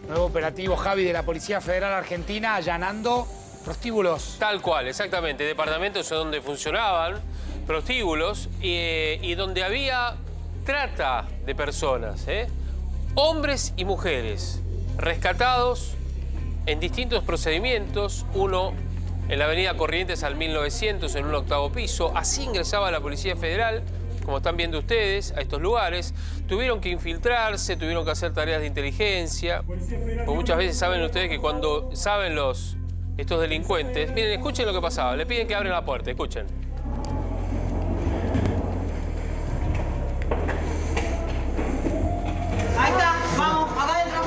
Nuevo operativo, Javi, de la Policía Federal Argentina allanando prostíbulos. Tal cual, exactamente. Departamentos donde funcionaban prostíbulos y donde había trata de personas, hombres y mujeres, rescatados en distintos procedimientos. Uno en la avenida Corrientes al 1900, en un 8º piso. Así ingresaba la Policía Federal, como están viendo ustedes, a estos lugares. Tuvieron que infiltrarse, tuvieron que hacer tareas de inteligencia. Porque muchas veces saben ustedes que cuando saben estos delincuentes... Miren, escuchen lo que pasaba. Le piden que abran la puerta, escuchen. Ahí está, vamos, acá adentro.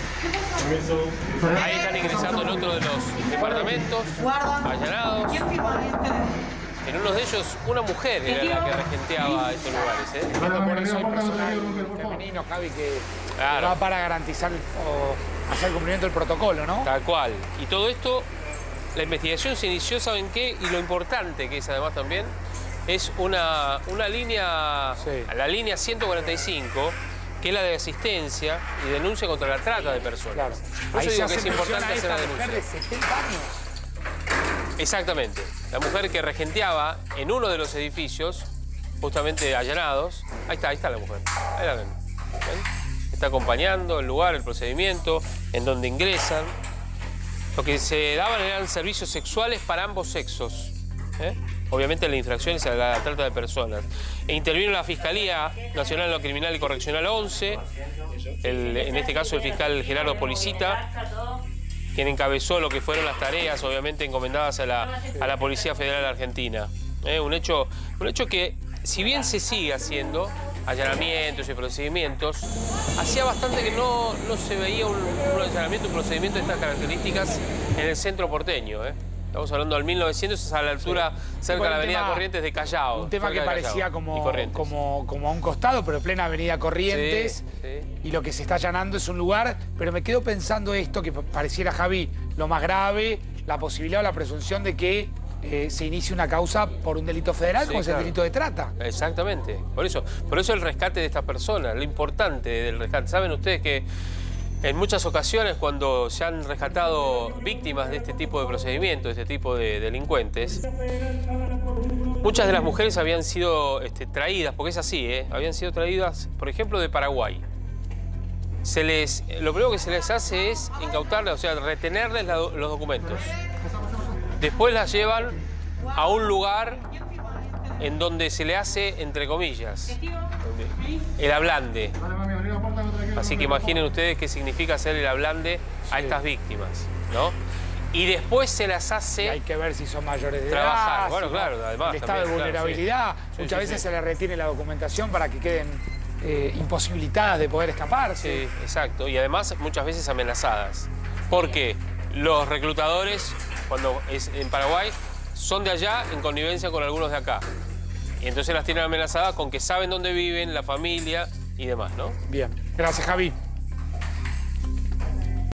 Ahí están ingresando en otro de los departamentos, allanados. En uno de ellos, una mujer era la que regenteaba estos lugares. Bueno, por eso hay personal femenino, Javi, que va para garantizar o hacer cumplimiento del protocolo, ¿no? Tal cual. Y todo esto, la investigación se inició, ¿saben qué? Y lo importante que es además también, es una línea, la línea 145, que es la de asistencia y denuncia contra la trata de personas. Claro. Por eso Ahí digo que es importante hacer la denuncia. Mujer de 70 años. Exactamente. La mujer que regenteaba en uno de los edificios, justamente allanados. Ahí está la mujer. Ahí la ven. ¿Ven? Está acompañando el lugar, el procedimiento, en donde ingresan. Lo que se daban eran servicios sexuales para ambos sexos. Obviamente la infracción es a la trata de personas. E intervino la Fiscalía Nacional de lo Criminal y Correccional 11, en este caso el fiscal Gerardo Policita, quien encabezó lo que fueron las tareas, obviamente, encomendadas a la Policía Federal Argentina. Un hecho que, si bien se sigue haciendo allanamientos y procedimientos, hacía bastante que no se veía un allanamiento, un procedimiento de estas características en el centro porteño. Estamos hablando del 1900, es a la altura cerca de la avenida Corrientes de Callao. Un tema que parecía como a un costado, pero en plena avenida Corrientes. Y lo que se está allanando es un lugar, pero me quedo pensando esto, que pareciera, Javi, lo más grave, la posibilidad o la presunción de que se inicie una causa por un delito federal, como es el delito de trata. Exactamente. Por eso el rescate de estas personas, lo importante del rescate. Saben ustedes que en muchas ocasiones, cuando se han rescatado víctimas de este tipo de procedimientos, de este tipo de delincuentes, muchas de las mujeres habían sido traídas, porque es así, habían sido traídas, por ejemplo, de Paraguay. Lo primero que se les hace es incautarles, o sea, retenerles los documentos. Después las llevan a un lugar en donde se le hace, entre comillas, el ablande. Así que imaginen ustedes qué significa hacer el ablande a estas víctimas, ¿no? Y después se las hace... Y hay que ver si son mayores de trabajar. edad, Bueno, claro, además. El estado de vulnerabilidad. Muchas veces se les retiene la documentación para que queden imposibilitadas de poder escaparse. Sí, exacto. Y además muchas veces amenazadas. Porque los reclutadores, cuando es en Paraguay, son de allá en connivencia con algunos de acá. Y entonces las tienen amenazadas con que saben dónde viven, la familia y demás, ¿no? Bien. Gracias, Javi.